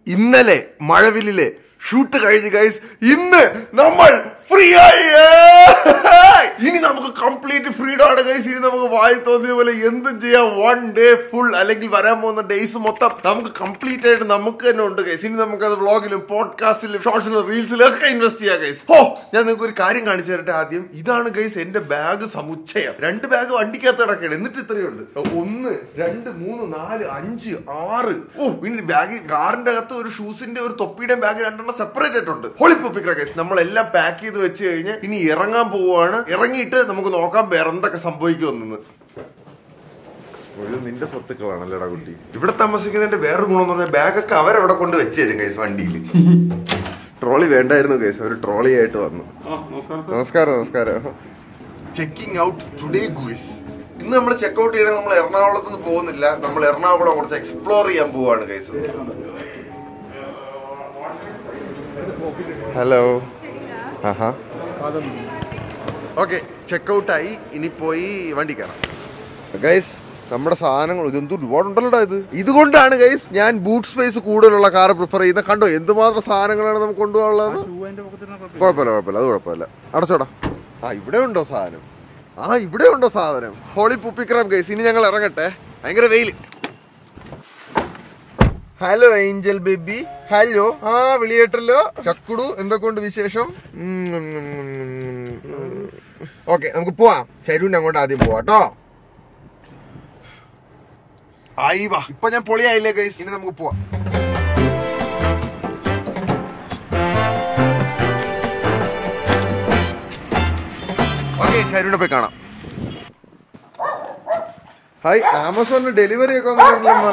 ഇന്നലെ മഴവില്ലിലെ ഷൂട്ട് കഴിഞ്ഞു ഗൈസ്. ഇന്ന് നമ്മൾ ഫ്രീ ആയി. ഇനി നമുക്ക് കംപ്ലീറ്റ് ഫ്രീഡം ആണ് ഗൈസ്. ഇനി നമുക്ക് വായി തോന്നിയ പോലെ എന്തും ചെയ്യാം. 1 day ഫുൾ അല്ലെങ്കിൽ വരാൻ പോകുന്ന ഡേയ്സ് മൊത്തം നമുക്ക് കംപ്ലീറ്റ് ആയിട്ട് നമുക്ക് തന്നെ ഉണ്ട് ഗൈസ്. ഇനി നമുക്ക് അത് വ്ളോഗിലും പോഡ്കാസ്റ്റിലും ഷോർട്സിലും റീൽസിലും ഒക്കെ ഇൻവെസ്റ്റ് ചെയ്യാം ഗൈസ്. ഞാൻ നിങ്ങൾക്ക് ഒരു കാര്യം കാണിച്ചു തരട്ടെ. ആദ്യം ഇതാണ് ഗൈസ് എന്റെ ബാഗ് സമുച്ചയം. 2 ബാഗ് വണ്ടിക്കകത്ത് കിടക്കണം. എന്നിട്ട് ഇത്രയുണ്ട്. 1 2 3 4 5 6. പിന്നെ ബാഗ് കാറിന്റെ അകത്ത് ഒരു ഷൂസിന്റെ ഒരു തൊപ്പിയുടെ ബാഗ് 2 സെപ്പറേറ്റ് ആയിട്ടുണ്ട്. ഹോളിപ്പോപ്പിക്ക ഗൈസ്. നമ്മളെല്ലാം പാക്ക് ചെയ്ത് വെച്ച് കഴിഞ്ഞ് ഇനി ഇറങ്ങാൻ പോവാണ്. ഇറങ്ങിയിട്ട് നമുക്ക് നോക്കാം വേറെ എന്തൊക്കെ സംഭവിക്കുമെന്ന്. നിന്റെ സ്വത്തുക്കളാണല്ലേടാ കുട്ടി. ഇവിടെ താമസിക്കുന്നതിന്റെ വേറൊരു ഗുണം എന്ന് പറഞ്ഞാൽ ബാഗൊക്കെ അവരവിടെ കൊണ്ട് വെച്ച് തരും ഗൈസ് വണ്ടിയിൽ. ട്രോളി വേണ്ടായിരുന്നു ഗൈസ്. ഒരു ട്രോളി ആയിട്ട് വന്നു. നമസ്കാരം. നമസ്കാരം. Checking out today guys. ഇന്ന് നമ്മൾ ചെക്ക് ഔട്ട് ചെയ്യണേ. നമ്മൾ എറണാകുളത്ത് നിന്ന് പോകുന്നില്ല. നമ്മൾ എറണാകുളം കുറച്ച് എക്സ്പ്ലോർ ചെയ്യാൻ പോവാണ് ഗൈസ്. ഹലോ. ഓക്കെ, ചെക്കൗട്ടായി. ഇനി പോയി വണ്ടി കയറാം ഗൈസ്. നമ്മുടെ സാധനങ്ങൾ ഇതെന്ത് ഒരുപാടുണ്ടല്ലോടാ. ഇതുകൊണ്ടാണ് ഗൈസ് ഞാൻ ബൂട്ട് സ്പേസ് കൂടുതലുള്ള കാർ പ്രിഫർ ചെയ്യുന്നത്. കണ്ടോ എന്തുമാത്രം സാധനങ്ങളാണ് നമുക്ക് കൊണ്ടുപോകാനുള്ളത്. കുഴപ്പമില്ല, അത് കുഴപ്പമില്ല. അടച്ചോടാ. ഇവിടെ ഉണ്ടോ സാധനം? ഇവിടെ ഉണ്ടോ സാധനം? ഹോളി പുപ്പിക്രാം ഗൈസ്. ഇനി ഞങ്ങൾ ഇറങ്ങട്ടെ. ഭയങ്കര വെയിൽ. Hello angel baby. ഹലോ. വിളിയേട്ടല്ലോ. ചക്കുടു എന്തൊക്കെയുണ്ട് വിശേഷം? ഓക്കെ, നമുക്ക് പോവാം. ശരൂരിന് അങ്ങോട്ട് ആദ്യം പോവാം കേട്ടോ. ഇപ്പൊ ഞാൻ പൊളിയായില്ലേ ഗൈസ്. ഇനി നമുക്ക് പോവാം. ഓക്കെ, ശരൂരിനെ പോയി കാണാം. ഹായ്. ആമസോണിന് ഡെലിവറി ഒക്കെ വന്നിട്ടുണ്ടല്ലോ.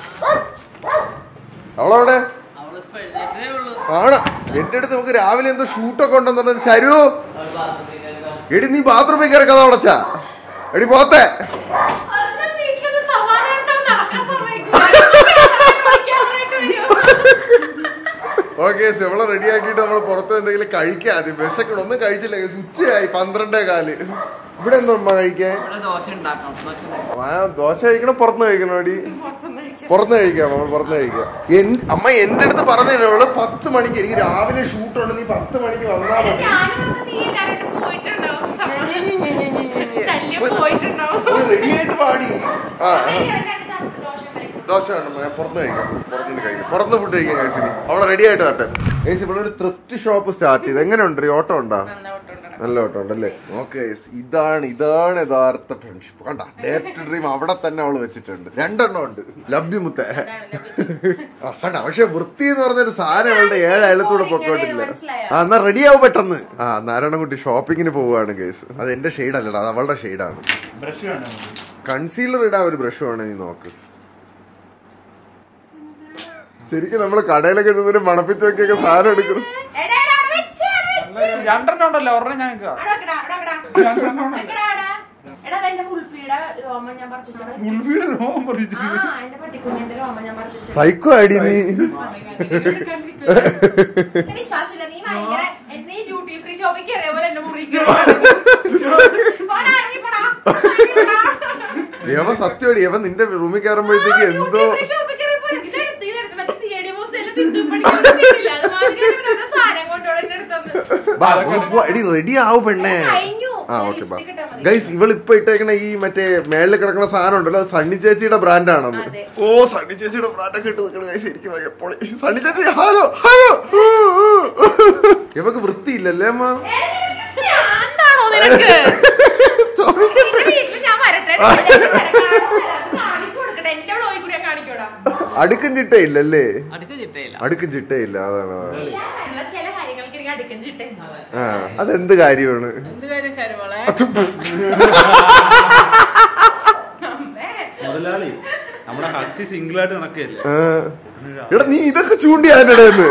അവളവിടെ ആണ്. എന്റെ അടുത്ത് നമുക്ക് രാവിലെ എന്തോ ഷൂട്ടൊക്കെ ഉണ്ടെന്ന് പറഞ്ഞത്. ശരു എടി നീ ബാത്റൂമിൽ കയറി കഥ അടച്ചാ. എടി പോത്തെ. ഓക്കെ, ഇവളെ റെഡി ആക്കിയിട്ട് നമ്മൾ പുറത്ത് എന്തെങ്കിലും കഴിക്കാം. ആദ്യം വിശക്കണം. ഒന്നും കഴിച്ചില്ല. ഉച്ചയായി 12:15. ഇവിടെ എന്താ കഴിക്കാൻ? ദോശ കഴിക്കണം. പുറത്തുനിന്ന് കഴിക്കണം. അടി പുറത്തുനിന്ന് കഴിക്കാം. നമ്മൾ പുറത്തുനിന്ന് കഴിക്കാം. അമ്മ എന്റെ അടുത്ത് പറഞ്ഞത് 10 മണിക്ക് എനിക്ക് രാവിലെ ഷൂട്ടുണ്ട്. നീ 10 മണിക്ക് വന്നാൽ മതി. റെഡി ആയിട്ട് പാടി. ദോശ വേണം. ഞാൻ പുറത്തുനിന്ന് കഴിക്കാം. പുറത്തുനിന്ന് ഫുഡ് കഴിക്കാം ഗൈസിന്. അവളെ റെഡി ആയിട്ട് വരട്ടെ ഗൈസ്. ഇവിടെ ഒരു ത്രിഫ്റ്റ് ഷോപ്പ് സ്റ്റാർട്ട് ചെയ്ത്. എങ്ങനെയുണ്ട്? ഓട്ടോ ഉണ്ടോ? നല്ല ഓട്ടോ ഉണ്ടല്ലേ. ഓക്കെ, ഇതാണ് യഥാർത്ഥ ഫ്രണ്ട്ഷിപ്പ്. കണ്ട, ഡയറക്റ്റ് ഡ്രീം അവിടെ തന്നെ അവള് വെച്ചിട്ടുണ്ട്. 2 ഉണ്ട്. ലഭ്യമുത്ത കണ്ട. പക്ഷെ വൃത്തി എന്ന് പറഞ്ഞൊരു സാധനം അവളുടെ 7 അയലത്തൂടെ പൊക്കോട്ടില്ല. എന്നാ റെഡി ആവും പെട്ടെന്ന്. നാരായണൻകുട്ടി ഷോപ്പിങ്ങിന് പോവാണ് ഗൈസ്. അത് എന്റെ ഷെയ്ഡ് അല്ലടാ, അത് അവളുടെ ഷെയ്ഡാണ്. കൺസീലർ ഇടാൻ ഒരു ബ്രഷ് വേണം. നീ നോക്ക്. ശരിക്കും നമ്മള് കടയിലൊക്കെ ചെന്നിട്ട് മണപ്പിച്ച് നോക്കിയൊക്കെ സാധനം എടുക്കണം. 2 ഉണ്ടല്ലോ. ഒരെണ്ണം ഞങ്ങൾക്ക് സൈക്കോ ഐഡി നീ. യവ സത്യമാടി. യവ നിന്റെ റൂമിൽ കയറുമ്പോഴത്തേക്ക് എന്തോ റെഡി ആവും പെണ്ണേ. Okay guys. ഇവളിപ്പൊ ഇട്ടേക്കണ ഈ മറ്റേ മേളിൽ കിടക്കുന്ന സാധനം ഉണ്ടല്ലോ, സണ്ണി ചേച്ചിയുടെ ബ്രാൻഡാണെന്ന്. സണ്ണി ചേച്ചിയുടെ ബ്രാൻഡൊക്കെ ഇട്ട് നിൽക്കണ ഗൈസ്. എനിക്ക് എപ്പോഴും സണ്ണി ചേച്ചി. ഹലോ. ഇവക്ക് വൃത്തിയില്ലല്ലേ അമ്മ? അടുക്കും ചിട്ടയില്ലല്ലേ? അടുക്കും ചിട്ടയില്ല. അതാണ്. അതെന്ത് കാര്യമാണ്? മുതലാളി നമ്മുടെ ഹക്സി സിംഗിൾ ആയിട്ട് നടക്കല്ലേ. എടാ നീ ഇതൊക്കെ ചൂണ്ടിയാനിടന്ന്.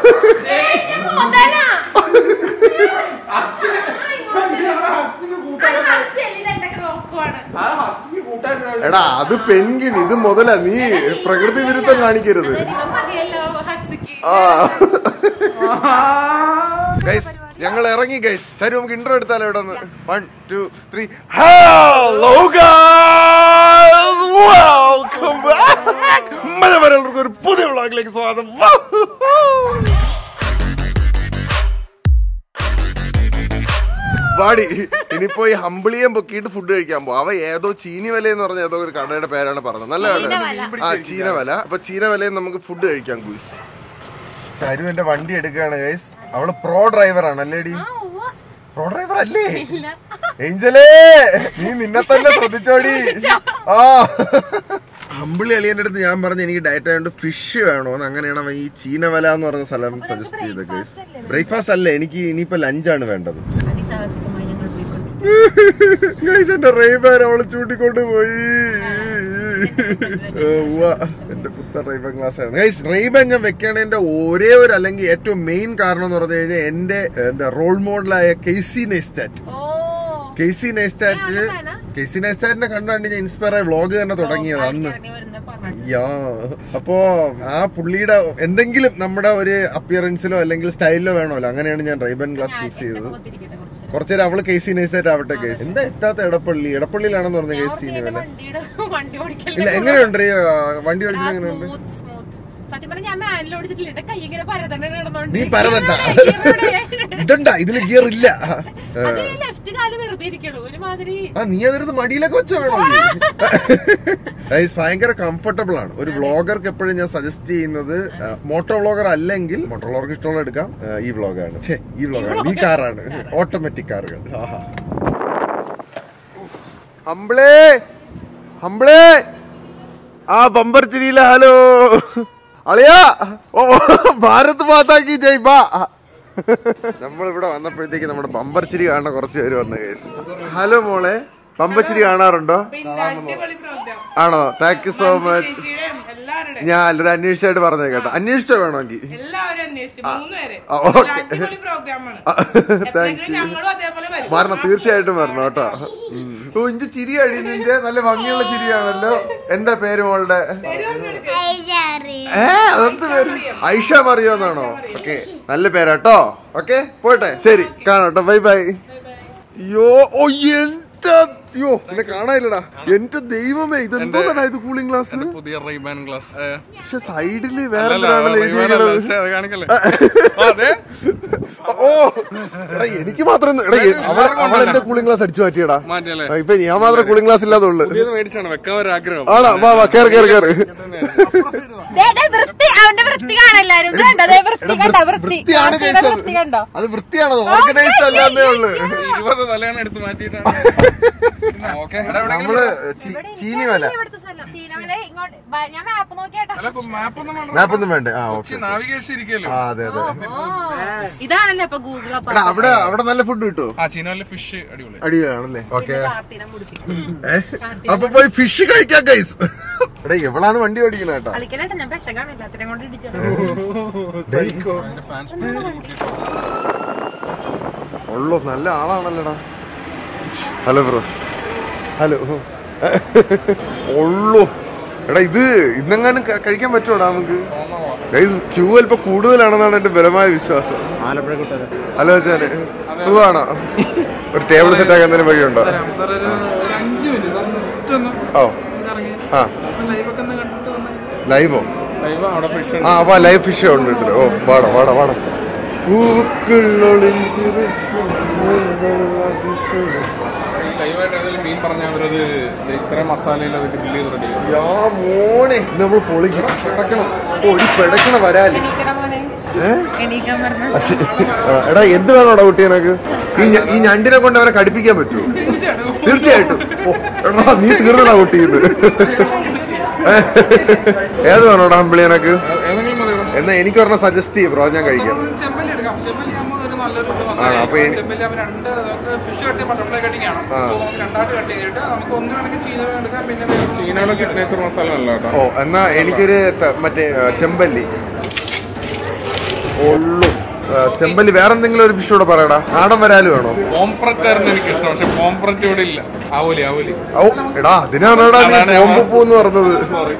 എടാ അത് പെൻഗിൻ, ഇത് മുതലാ. നീ പ്രകൃതി വിരുദ്ധം കാണിക്കരുത്. ഗൈസ് ഞങ്ങൾ ഇറങ്ങി ഗൈസ്. ശരി നമുക്ക് ഇൻട്രോ എടുത്താലോ ഇവിടെ നിന്ന്. 1 2 3. Hello guys, welcome back. ഒരു പുതിയ വ്ളോഗിലേക്ക് സ്വാഗതം. വാടി ഇനിയിപ്പോ ഈ ഹമ്പിളിയം പൊക്കിയിട്ട് ഫുഡ് കഴിക്കാൻ പോകും. അവ ഏതോ ചീനിവല എന്ന് പറഞ്ഞ ഏതോ ഒരു കടയുടെ പേരാണ് പറഞ്ഞത്. നല്ല കട. ആ ചീനവല. അപ്പൊ ചീനവലയിൽ നമുക്ക് ഫുഡ് കഴിക്കാം ഗൂസ്. തരു എന്റെ വണ്ടി എടുക്കുകയാണ് ഗൈസ്. അവള് പ്രോ ഡ്രൈവർ ആണ് അല്ലേടി? പ്രോ ഡ്രൈവർ അല്ലേ ഏഞ്ചലേ? നീ നിന്നെ തന്നെ ശ്രദ്ധിച്ചോടി. ആ ഹമ്പിളി അളിയന്റെ അടുത്ത് ഞാൻ പറഞ്ഞു എനിക്ക് ഡയറ്റ് ആയതുകൊണ്ട് ഫിഷ് വേണോന്ന്. അങ്ങനെയാണ് അവൻ ഈ ചീനവല എന്ന് പറഞ്ഞ സ്ഥലം സജസ്റ്റ് ചെയ്തത് ഗൈസ്. ബ്രേക്ക്ഫാസ്റ്റ് അല്ല, എനിക്ക് ഇനിയിപ്പോ ലഞ്ചാണ് വേണ്ടത്. ഗൈസ് എന്റെ റെയ്ബാൻ അവള് ചൂട്ടിക്കൊണ്ട് പോയി. എന്റെ പുത്തൻ റെയ്ബാൻ ക്ലാസ് ആയിരുന്നു ഗൈസ്. റെയ്ബാൻ ഞാൻ വെക്കണതിന്റെ ഒരേ ഒരു അല്ലെങ്കിൽ ഏറ്റവും മെയിൻ കാരണം എന്ന് പറഞ്ഞു കഴിഞ്ഞാൽ എന്റെ എന്താ റോൾ മോഡലായ കേസി നെയ്സ്റ്റാറ്റിനെ കണ്ടാണ്ട് ഞാൻ ഇൻസ്പയർ ആയ വ്ളോഗ് തന്നെ തുടങ്ങിയത് അന്ന്. അപ്പോ ആ പുള്ളിയുടെ എന്തെങ്കിലും നമ്മുടെ ഒരു അപ്പിയറൻസിലോ അല്ലെങ്കിൽ സ്റ്റൈലിലോ വേണമല്ലോ. അങ്ങനെയാണ് ഞാൻ റെയ്ബാൻ ഗ്ലാസ് ചൂസ് ചെയ്തത്. കുറച്ചേരം അവള് കേസി നൈസായിട്ട് ആവട്ടെ കേസ്. എന്താ എത്താത്ത എടപ്പള്ളിയിലാണെന്ന് പറഞ്ഞ കേസ്. ഇല്ല എങ്ങനെയുണ്ട് വണ്ടി ഓടിച്ചിട്ട്? എങ്ങനെയുണ്ട്? നീ പരതണ്ട, ഇതണ്ട ഇതില് ഗിയർ ഇല്ല. നീ അതെടുത്ത് മടിയിലൊക്കെ വെച്ചോ വേണോ? ഭയങ്കര കംഫർട്ടബിൾ ആണ്. ഒരു വ്ളോഗർക്ക് എപ്പോഴും ഞാൻ സജസ്റ്റ് ചെയ്യുന്നത് മോട്ടോ വ്ളോഗർ അല്ലെങ്കിൽ മോട്ടോ വ്ളോഗർക്ക് ഇഷ്ടമുള്ള എടുക്കാം. ഈ വ്ളോഗാണ് ഈ കാറാണ്, ഓട്ടോമാറ്റിക് കാറുകൾ. ഹംബ്ലേ ആ ബമ്പർ ചിരിയില്ല. ഹലോ അളിയാ, ഓ ഭാരത് മാതാക്കി ജയ് ബാ. നമ്മളിവിടെ വന്നപ്പോഴത്തേക്ക് നമ്മുടെ ബമ്പർ ചിരി കാണാൻ കുറച്ച് പേര് വന്ന കേസ്. ഹലോ മോളെ, ബമ്പർ ചിരി കാണാറുണ്ടോ? ആണോ? Thank you so much. ഞാൻ എല്ലാവരും അന്വേഷിച്ചായിട്ട് പറഞ്ഞു കേട്ടോ. അന്വേഷിച്ചോ വേണമെങ്കിൽ? Thank you. വരണം, തീർച്ചയായിട്ടും വരണം കേട്ടോ. ഓ ഇന്റെ ചിരിയാടി, നിന്റെ നല്ല ഭംഗിയുള്ള ചിരിയാണല്ലോ. എന്താ പേര് മോളുടെ? അതെന്ത് പേര്? ഐഷ മറിയോന്നാണോ? ഓക്കെ, നല്ല പേരാട്ടോ. ഓക്കെ പോട്ടെ, ശരി കാണാട്ടോ, ബൈ ബൈ. അയ്യോ ഓ അയ്യോ എന്നെ കാണാനില്ലടാ. എന്റെ ദൈവമേ, ഇതെന്തോ ഇത് കൂളിംഗ് ഗ്ലാസ്. പുതിയ റൈബാൻ ഗ്ലാസ്. പക്ഷെ സൈഡില് വേറെ ഓ എനിക്ക് മാത്രം അവൾ എന്റെ കൂളിംഗ് ഗ്ലാസ് അടിച്ചു മാറ്റിയടാ. ഇപ്പൊ ഞാൻ മാത്രം കൂളിംഗ് ഗ്ലാസ് ഇല്ലാതുള്ളു. ആണോ? വാ വാ, കേറ് കേറ് കേറ്. അത് വൃത്തിയാണോ? ഓർഗനൈസ്ഡ് അല്ലാന്നേ ഉള്ളു. 20 തലയാണ് എടുത്ത് മാറ്റിയിട്ടാണ് നമ്മള് ചീനിവല. മാപ്പൊന്നും വേണ്ട. ആ ഓക്കെ, അതെ അതെ. ഇതാണല്ലേ ഇപ്പൊ ഗൂഗിൾ. അവിടെ നല്ല ഫുഡ് കിട്ടുമോ? ഫിഷ് അടിപൊളിയാണല്ലേ? ഓക്കെ, അപ്പൊ പോയി ഫിഷ് കഴിക്കാം ഗൈസ്. എടാ എവളാണ് വണ്ടി ഓടിക്കണ കേട്ടോ. ഉള്ളു നല്ല ആളാണല്ലോടാ. Hello bro. ഹലോ ഉള്ളു. എടാ ഇത് ഇന്നെങ്ങാനും കഴിക്കാൻ പറ്റുമോടാ നമുക്ക്? ഗൈസ് ക്യൂ അല്പ കൂടുതലാണെന്നാണ് എന്റെ ബലമായ വിശ്വാസം. ഹലോ ചാന്, സുഖമാണോ? ഒരു ടേബിൾ സെറ്റ് ആക്കാൻ തന്നെ വഴിയുണ്ടോ? ഓ ആ ലൈവോ? ആ അപ്പൊ ലൈവ് ഫിഷ് ഉണ്ട്. ഓ വാടാ വാടാ വാടാ. മോനെ നമ്മൾ പൊളിക്കണം, പെടക്കണ വരാല്. എടാ എന്ത് വേണോടാ കുട്ടി എനക്ക്? ഈ ഞണ്ടിനെ കൊണ്ട് അവരെ കടിപ്പിക്കാൻ പറ്റുമോ? തീർച്ചയായിട്ടും. എടാ നീ തീർന്നടാ കുട്ടിന്ന്. ഏത് വേണോടാ ഹമ്പിളി എനക്ക്? എന്നാ എനിക്ക് പറഞ്ഞ സജസ്റ്റ് ചെയ്യും ബ്രോ, ഞാൻ കഴിക്കാം. ആണോ? അപ്പൊ ഓ എന്നാ എനിക്കൊരു മറ്റേ ചെമ്പല്ലി ഉള്ളു. ചെമ്പല്ലി വേറെ എന്തെങ്കിലും ഒരു ഫിഷ് കൂടെ പറയടാ. നാടൻ വരാല് വേണോ? എനിക്ക് ഇഷ്ടം, പക്ഷെ പോംഫ്രറ്റ് ഇവിടെ ഇല്ല. ഓ എടാ അതിനാണോടാ നീ പോമ്പൂന്ന് പറഞ്ഞത്?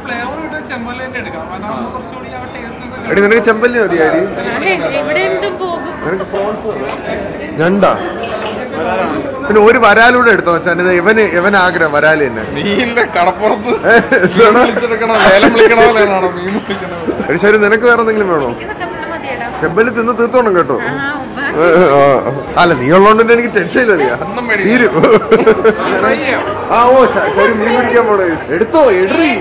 എടി നിനക്ക് ചെമ്പല്ലി മതിയാടി? നിനക്ക് ഞണ്ടാ? പിന്നെ ഒരു വരാലൂടെ എടുത്തോ മച്ചാൻ. ഇവന് ആഗ്രഹം വരാല് തന്നെ. മീനിന്റെ കടപ്പുറത്ത് ശരി, നിനക്ക് വേറെ എന്തെങ്കിലും വേണോ? ചെമ്പല്ലി തിന്ന് തീർത്തോണം കേട്ടോ. അല്ല, നീ ഉള്ളതുകൊണ്ട് എനിക്ക് ടെൻഷൻ ഇല്ല. തീരും. ആ ഓ ശരി, മീൻ പിടിക്കാൻ പോണോ? എടുത്തോ, എഡ്രി.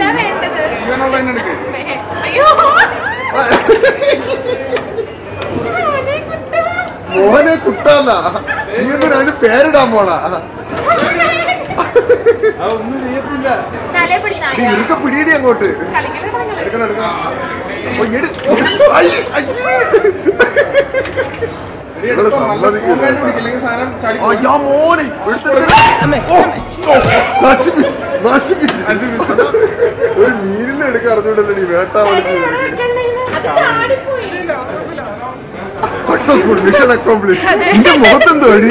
മോനെ കുട്ടാന്നാ. നീ എന്തിനാ അതിന് പേരിടാൻ പോണാ? ഒന്നും ചെയ്യത്തില്ല. നിനക്ക് പിടിയിടി അങ്ങോട്ട്. മോനെ ഒരു മീനിനെ എടുക്കാൻ അറിഞ്ഞൂടല്ലേ വേട്ടാ. Successful, mission accomplish. എന്റെ മുഖത്തെന്തോ അടി.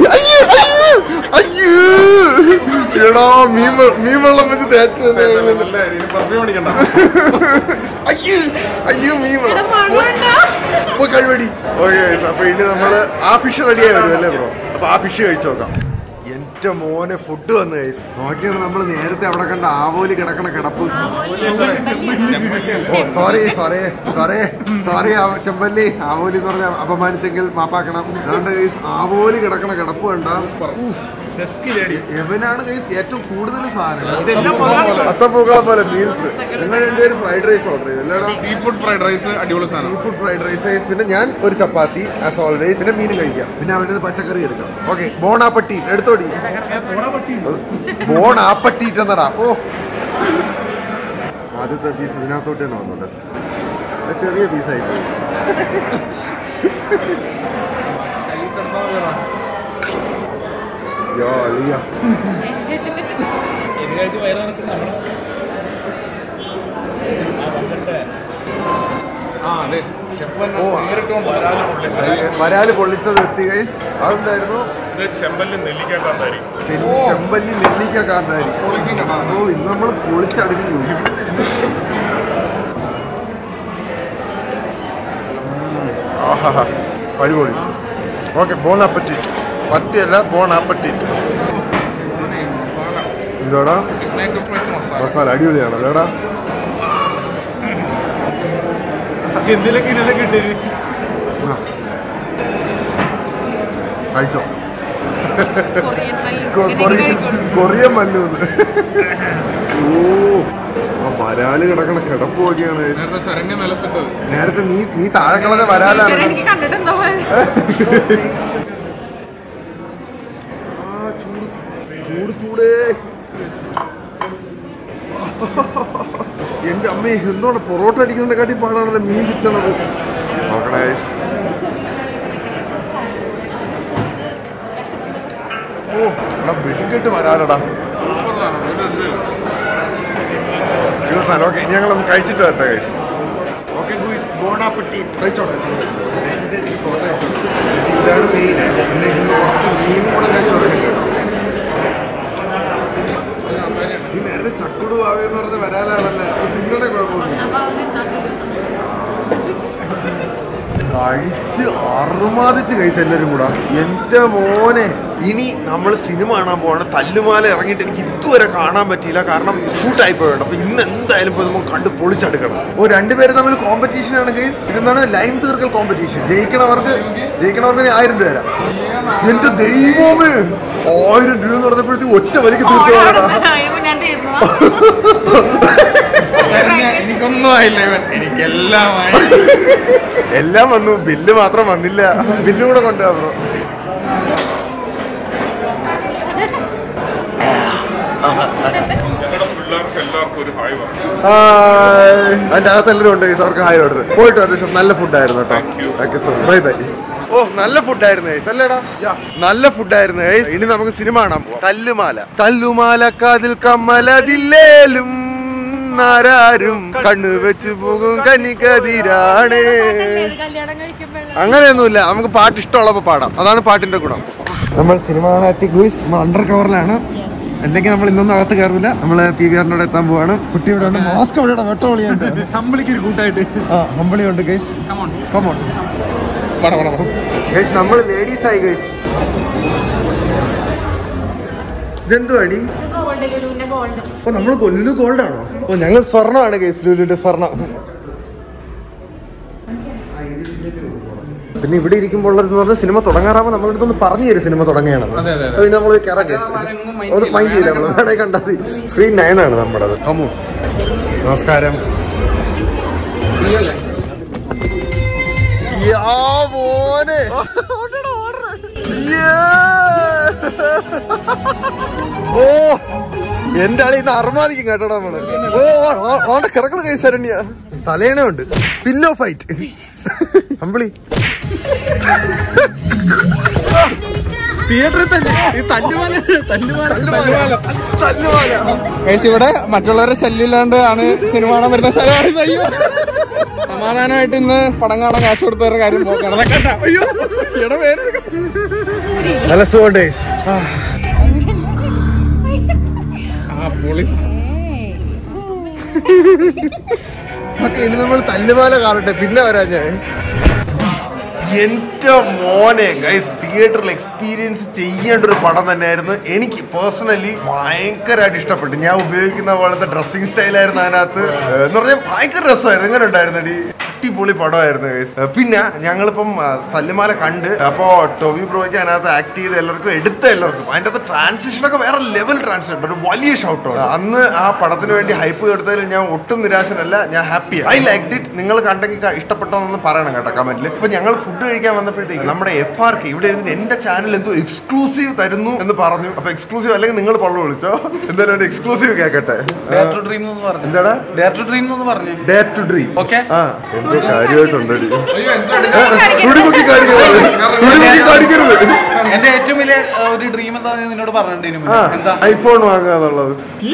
എടാ, മീൻ വെള്ളം വെച്ച് തേച്ച്. അയ്യോ, മീൻ വെള്ളം കഴിവടി. ഓക്കെ, അപ്പൊ ഇനി നമ്മള് ആ ഫിഷ് റെഡിയായി വരും അല്ലേ ബ്രോ? അപ്പൊ ആ ഫിഷ് കഴിച്ചു നോക്കാം. എന്റെ മോനെ ഫുഡ് വന്നു കഴിച്ചു നോക്കിയാണ്. നമ്മള് നേരത്തെ അവിടെ കണ്ട ആവോലി കിടക്കണ കിടപ്പ്. സോറി ചെമ്പല്ലി, ആവോലി എന്ന് പറഞ്ഞാൽ അപമാനിച്ചെങ്കിൽ മാപ്പാക്കണം. അതുകൊണ്ട് ആവോലി കിടക്കണ കിടപ്പ് കണ്ട. എവനാണ് ഏറ്റവും കൂടുതൽ സാധനം. അത്തപ്പൂക്കളം പോലെ മീൽസ്. നിങ്ങൾ രണ്ടുപേരും ഫ്രൈഡ് റൈസ് ഓർഡർ ചെയ്തു. സീ ഫുഡ് ഫ്രൈഡ് റൈസ്, അടിപൊളി സാധനം. Sea food fried rice. പിന്നെ ഞാൻ ഒരു ചപ്പാത്തി ആസ് ഓൾവേസ്. പിന്നെ മീൻ കഴിക്കാം. പിന്നെ അവൻ്റെ പച്ചക്കറി എടുക്കാം. ഓക്കെ, ബോണാപ്പട്ടി എടുത്തോടി. ബോണാപ്പട്ടിട്ട് എന്നടാ. ഓ, ആദ്യത്തെ പീസ് ഇതിനകത്തോട്ട് തന്നെ വന്നുണ്ട്. ചെറിയ പീസായിട്ട്. വരാല് പൊള്ളിച്ചത് എത്തി ഗൈസ്. അതെന്തായിരുന്നു? ചെമ്പല്ലി നെല്ലിക്കാരി. ഓ, ഇന്ന് നമ്മള് പൊളിച്ചടിഞ്ഞു. അടിപൊളി. Okay, bon appetit. പറ്റിയല്ല, ബോൺ അപ്പറ്റിറ്റ്. എന്താടാ മസാല? അടിപൊളിയാണോ അല്ലേടാ? കഴിച്ചോ? കൊറിയൻ മല്ലു. ഓ, വരാല് കിടക്കണ കിടപ്പ് നോക്കിയാണ്. നേരത്തെ നീ താഴെ കളഞ്ഞ വരാലാണ്. ചൂടേ. എന്റെ അമ്മയെ എന്തോടെ പൊറോട്ട അടിക്കുന്നതിനെ കാട്ടി പാടാണല്ലോ മീൻ പിച്ചണത്. നോക്കണേ, ഓ എടാ വെടിക്കെട്ട് വരാലടാ. ഓക്കെ, ഞങ്ങളൊന്ന് കഴിച്ചിട്ട് വരട്ടെ guys. Okay guys, bon appetit. കഴിച്ചോട്ടെ. ഇതാണ് മെയിൻ. പിന്നെ ഇന്ന് കുറച്ച് മീനും കൂടെ കഴിച്ചോട്ടെ കേട്ടോ. ഈ നേരത്തെ ചക്കുടു ആവെന്ന് പറഞ്ഞ വരാലാണല്ലേ. തിന്നണേ കുഴപ്പമൊന്നും. കഴിച്ച് അറുമാതിച്ച് കഴിച്ച എല്ലാവരും കൂടാ. എന്റെ മോനെ, ഇനി നമ്മൾ സിനിമ കാണാൻ പോവാണ്. തല്ലുമാല ഇറങ്ങിയിട്ട് എനിക്ക് ഇതുവരെ കാണാൻ പറ്റിയില്ല, കാരണം ഷൂട്ടായി പോയത്. അപ്പൊ ഇന്ന് എന്തായാലും ഇപ്പൊ നമുക്ക് കണ്ട് പൊളിച്ചെടുക്കണം. ഓ, രണ്ടുപേരും തമ്മിൽ കോമ്പറ്റീഷൻ ആണ് ഗൈസ്. ഇതെന്താണ്? Line തീർക്കൽ competition. ജയിക്കണവർക്ക് 1000 രൂപ തരാം. എന്റെ ദൈവമേ, 1000 രൂപ എന്ന് പറഞ്ഞപ്പോഴത്തേക്ക് ഒറ്റ വലിക്ക് തീർക്കാണ്. എനിക്കൊന്നും ആയില്ല, എല്ലാം വന്നു, ബില്ല് മാത്രം വന്നില്ല. ബില്ല് കൂടെ കൊണ്ടുവരാ. അതിന്റെ അകത്ത് എല്ലാവരും ഉണ്ട്. അവർക്ക് ഹായ് ഓർഡർ പോയിട്ട് വരും. നല്ല ഫുഡായിരുന്നു കേട്ടോ. Thank you so much. Bye bye. ഓ, നല്ല ഫുഡായിരുന്നു ഗൈസ് അല്ലേടാ? നല്ല ഫുഡായിരുന്നു ഗൈസ്. ഇനി നമുക്ക് സിനിമ കാണാൻ പോവാം. തല്ലുമാല കാതിൽ കമ്മലതില്ലേലും ആരാരും കണ്ണു വെച്ച് പോകും കനികതിരാണ്. അങ്ങനെയൊന്നുമില്ല, നമുക്ക് പാട്ട് ഇഷ്ടമുള്ളപ്പോ പാടാം. അതാണ് പാട്ടിന്റെ ഗുണം. നമ്മൾ സിനിമ കാണാൻ എത്തി ഗുയ്സ്. അണ്ടർ കവറിലാണ്, അല്ലെങ്കിൽ നമ്മൾ ഇന്നൊന്നും അകത്ത് കയറില്ല. നമ്മള് PVRനോട് എത്താൻ പോവാണ്. കുട്ടിയോടെ മാസ്ക് എവിടെയാണ്? വെട്ടോളിയുണ്ട്. ഹമ്പിളിക്ക് ഒരു കൂട്ടായിട്ട്. ഹമ്പിളി ഉണ്ട് ഗൈസ്. കമോൺ ഗൈസ്, നമ്മൾ ലേഡീസ് ആയി ഗൈസ്. ഇതെന്തു അടി? ഓ നമ്മള് ലുലു ഗോൾഡ് ആണോ? ഓ ഞങ്ങൾ സ്വർണ്ണമാണ് കേസ്, ലുലുവിന്റെ സ്വർണ്ണം. പിന്നെ ഇവിടെ ഇരിക്കുമ്പോൾ പറഞ്ഞ സിനിമ തുടങ്ങാറാകുമ്പോൾ നമ്മുടെ അടുത്തൊന്ന് പറഞ്ഞു തരും സിനിമ തുടങ്ങുകയാണെന്ന്. പിന്നെ നമ്മൾ കയറാം കേസ്, ഒന്ന് മൈൻഡ് ചെയ്യില്ല. നമ്മൾ വേറെ കണ്ടാൽ മതി. സ്ക്രീൻ 9 ആണ് നമ്മുടെ. അത് കമു. നമസ്കാരം. ഓ എന്റെ ആളെ ഇന്ന് അർമാദിക്കും കേട്ടോ നമ്മള്. ഓ ഓണ്ട കിടക്കണ കൈസരണ്യ തലേണ ഉണ്ട്. പില്ലോ ഫൈറ്റ് അമ്പിളി തിയേറ്ററിൽ തന്നെ ഇവിടെ മറ്റുള്ളവരെ ശല്യമില്ലാണ്ട് ആണ് സിനിമ കാണാൻ വരുന്ന സ്ഥലമാണ്. അയ്യോ സമാധാനമായിട്ട് ഇന്ന് പടം കാണാൻ കാശ് കൊടുത്തവരുടെ കാര്യം പോക്കണം. അയ്യോ നല്ല സുഖമുണ്ട്. ഇനി നമ്മൾ തല്ലുമാല കാണട്ടെ, പിന്നെ വരാ ഞാൻ. എന്റെ മോനെ ഗൈസ്, തിയേറ്ററിൽ എക്സ്പീരിയൻസ് ചെയ്യേണ്ട ഒരു പടം തന്നെയായിരുന്നു. എനിക്ക് പേഴ്സണലി ഭയങ്കരമായിട്ട് ഇഷ്ടപ്പെട്ടു. ഞാൻ ഉപയോഗിക്കുന്ന പോലത്തെ ഡ്രസ്സിങ് സ്റ്റൈലായിരുന്നു അതിനകത്ത്. എന്ന് പറഞ്ഞാൽ ഭയങ്കര രസമായിരുന്നു. എങ്ങനെ ഉണ്ടായിരുന്നു? അടിപൊളി പടമായിരുന്നു ഗൈസ്. പിന്നെ ഞങ്ങളിപ്പം തല്ലുമാല കണ്ട്, അപ്പോ ടോവി ബ്രോയ്ക്ക് അതിനകത്ത് ആക്ട് ചെയ്ത് എല്ലാവർക്കും എല്ലാവർക്കും അതിൻ്റെ അകത്ത് ട്രാൻസിഷനൊക്കെ വേറെ ലെവൽ ട്രാൻസിഷൻ, ഒരു വലിയ ഷൗട്ട്. അന്ന് ആ പടത്തിന് വേണ്ടി ഹൈപ്പ് കൊടുത്തതിൽ ഞാൻ ഒട്ടും നിരാശനല്ല, ഞാൻ ഹാപ്പിയാണ്. I like it. നിങ്ങൾ കണ്ടെങ്കിൽ ഇഷ്ടപ്പെട്ടോന്ന് പറയണം കേട്ടോ കമന്റിൽ. ഇപ്പൊ ഞങ്ങൾ ഫുഡ് കഴിക്കാൻ വന്നപ്പോഴത്തേക്ക് നമ്മുടെ FRK ഇവിടെ ഇരുന്ന് എന്റെ ചാനൽ എന്തോ എക്സ്ക്ലൂസീവ് തരുന്നു എന്ന് പറഞ്ഞു. അപ്പൊ എക്സ്ക്ലൂസീവ് അല്ലെങ്കിൽ നിങ്ങൾ പള്ളു വിളിച്ചോ, എന്തായാലും ഒരു എക്സ്ക്ലൂസീവ് കേക്കട്ടെ. എന്താടാ ഡെയർ ടു ഡ്രീം? കാര്യമായിട്ടുണ്ട്. എന്റെ ഏറ്റവും വലിയ ഒരു ഡ്രീം എന്താ നിന്നോട് പറഞ്ഞിട്ടുണ്ടെങ്കിലും ഐഫോൺ വാങ്ങുക എന്നുള്ളത്.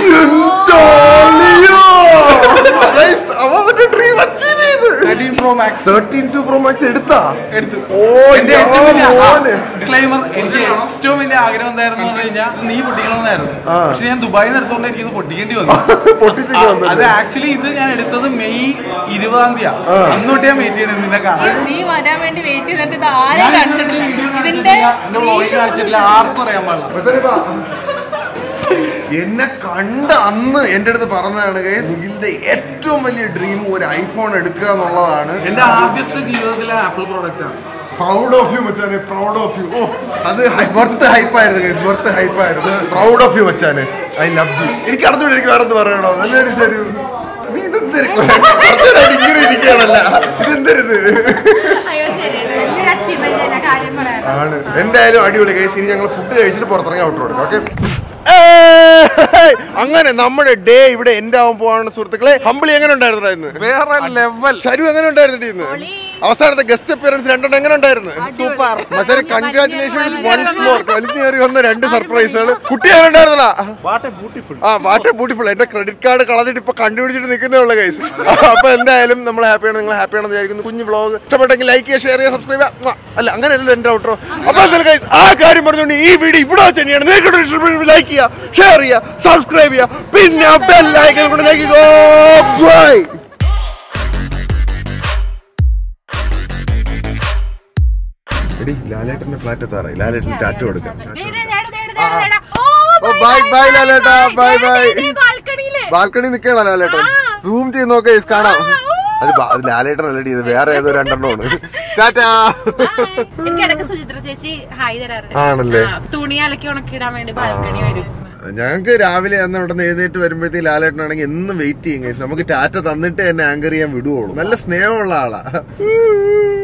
അവന്റെ ഡ്രീം അച്ചീവ് ചെയ്ത് 13 Pro Max എടുത്തു. എനിക്ക് ഏറ്റവും വലിയ ആഗ്രഹം എന്തായിരുന്നു കഴിഞ്ഞാൽ നീ പൊട്ടിക്കണമെന്നായിരുന്നു. പക്ഷെ ഞാൻ ദുബായിൽ നിന്ന് എടുത്തോണ്ട് എനിക്ക് ഇത് പൊട്ടിക്കേണ്ടി വന്നു. അത് ആക്ച്വലി ഇത് ഞാൻ എടുത്തത് മെയ് 20-ാം തീയതി. അന്നോട്ട് ഞാൻ വെയിറ്റ് ചെയ്യണം നിന്നെ കാണാൻ. നീ വരാൻ വേണ്ടി വെയിറ്റ് ചെയ്തിട്ട് എന്റെ വ്ളോഗിൽ കാണിച്ചിട്ടില്ല, ആർക്കും അറിയാൻ പാടില്ല. എന്നെ കണ്ട അന്ന് എന്റെ അടുത്ത് പറഞ്ഞതാണ് നിഖിലിന്റെ ഏറ്റവും വലിയ ഡ്രീം ഒരു ഐഫോൺ എടുക്കുക എന്നുള്ളതാണ്. എന്റെ ആദ്യത്തെ ജീവിതത്തിലെ ആപ്പിൾ പ്രോഡക്റ്റ് ആണ്. പ്രൗഡ് ഓഫ് യു മച്ചാനെ, പ്രൗഡ് ഓഫ് യു. ഓ അത് വെർത്ത് ഹൈപ്പായിരുന്നു, പ്രൗഡ് ഓഫ് യു മച്ചാനെ. I love you. എനിക്ക് അറിഞ്ഞൂടെ, എനിക്ക് വേറെ പറയണോ? നല്ല ശരി. നീ ഇതെന്തിരിക്കണല്ല, ഇതെന്തരുത് ആണ്. എന്തായാലും അടിപൊളി ഗൈസ്. ഇനി ഞങ്ങൾ ഫുഡ് കഴിച്ചിട്ട് പുറത്തിറങ്ങി ഔട്ട് കൊടുക്കാം. ഓക്കെ, അങ്ങനെ നമ്മുടെ ഡേ ഇവിടെ എൻഡ് ആവാൻ പോവാണ് സുഹൃത്തുക്കളെ. ഹംബിളി എങ്ങനെ ഉണ്ടായിരുന്നു ഇന്ന്? വേറെ ലെവൽ. ശരു എങ്ങനെ ഉണ്ടായിരുന്നു ഇന്ന്? അവസാനത്തെ ഗസ്റ്റ് അപ്പിയറൻസ് 2 എങ്ങനെ ഉണ്ടായിരുന്നു? സൂപ്പർ മച്ചാനെ, കൺഗ്രാറ്റുലേഷൻസ് വൺസ് മോർ. വലിച്ചു കയറി വന്ന 2 സർപ്രൈസുകൾ. കുട്ടി എങ്ങനെ ഉണ്ടായിരുന്നടാ? What a beautiful. എന്റെ ക്രെഡിറ്റ് കാർഡ് കളഞ്ഞിട്ട് ഇപ്പൊ കണ്ടുപിടിച്ചിട്ട് നിൽക്കുന്നേ ഉള്ള ഗൈസ്. അപ്പൊ എന്തായാലും നമ്മൾ ഹാപ്പിയാണ്, നിങ്ങൾ ഹാപ്പിയാണെന്ന് വിചാരിക്കുന്നു. കുഞ്ഞു വ്ളോഗ് ഇഷ്ടപ്പെട്ടെങ്കിൽ ലൈക്ക് ചെയ്യുക, ഷെയർ ചെയ്യുക, സബ്സ്ക്രൈബ് ചെയ്യുക. അല്ല അങ്ങനെയല്ലോ എന്റെ ഔട്ട്രോ. അപ്പൊ എന്തായാലും ഗൈസ് ആ കാര്യം പറഞ്ഞുകൊണ്ട് ഈ വീഡിയോ ഇവിടെ വെച്ച് തന്നെയാണ്. നിങ്ങൾക്ക് ലൈക്ക് ചെയ്യുക, ഷെയർ ചെയ്യുക, സബ്സ്ക്രൈബ് ചെയ്യുക, പിന്നെ ബെൽ ഐക്കൺ കൊണ്ട് ഞെക്കിക്കോ. ബൈ. ലാലേട്ടന്റെ ഫ്ലാറ്റ് എത്താറായി. ലാലേട്ടന് ടാറ്റു കൊടുക്കാം. ബൈ ബൈ ലാലേട്ടാ, ബൈ ബൈ. ബാൽക്കണി നിൽക്കണം ലാലേട്ടൻ. സൂം ചെയ്ത് നോക്കേ, കാണാം. അത് ലാലേട്ടൻ അല്ലടി, ഇത് വേറെ ഏതോ 2 എണ്ണമാണ്. ടാറ്റാ. ആണല്ലേ? തുണി അലക്കി ഉണക്കിടാൻ വേണ്ടി ബാൽക്കണി വരും. ഞങ്ങൾക്ക് രാവിലെ അന്ന് ഇവിടെ നിന്ന് എഴുന്നേറ്റ് വരുമ്പോഴത്തേക്ക് ലാലേട്ടനാണെങ്കിൽ എന്നും വെയിറ്റ് ചെയ്യും. നമുക്ക് ടാറ്റ തന്നിട്ട് എന്നെ ആങ്കർ ചെയ്യാൻ വിടുവുള്ളൂ. നല്ല സ്നേഹമുള്ള ആളാ.